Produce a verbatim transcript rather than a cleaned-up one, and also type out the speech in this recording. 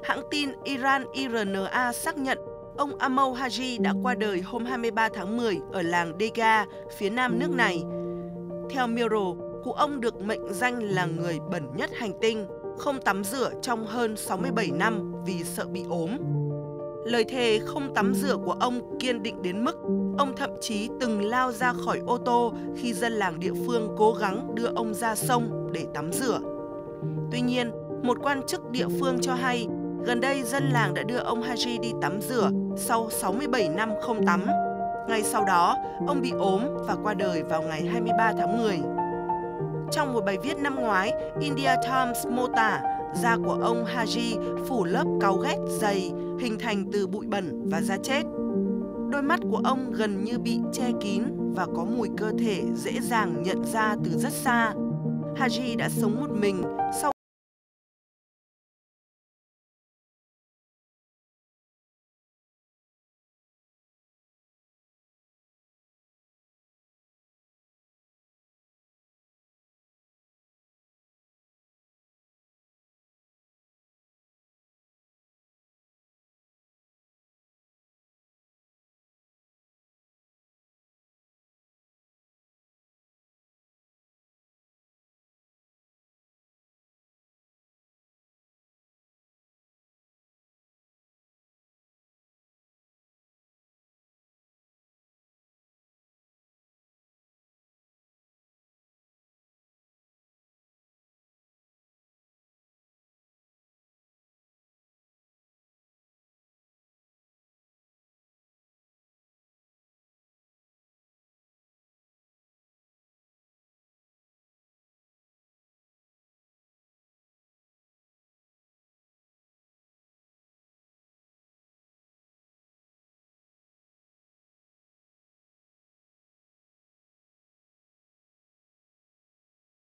hãng tin Iran I R N A xác nhận ông Amou Haji đã qua đời hôm hai mươi ba tháng mười ở làng Dega, phía nam nước này. Theo Mirror, cụ ông được mệnh danh là người bẩn nhất hành tinh, không tắm rửa trong hơn sáu mươi bảy năm vì sợ bị ốm. Lời thề không tắm rửa của ông kiên định đến mức ông thậm chí từng lao ra khỏi ô tô khi dân làng địa phương cố gắng đưa ông ra sông để tắm rửa. Tuy nhiên, một quan chức địa phương cho hay gần đây dân làng đã đưa ông Haji đi tắm rửa sau sáu mươi bảy năm không tắm. Ngay sau đó, ông bị ốm và qua đời vào ngày hai mươi ba tháng mười. Trong một bài viết năm ngoái, India Times mô tả da của ông Haji phủ lớp cáu ghét dày, hình thành từ bụi bẩn và da chết. Đôi mắt của ông gần như bị che kín và có mùi cơ thể dễ dàng nhận ra từ rất xa. Haji đã sống một mình sau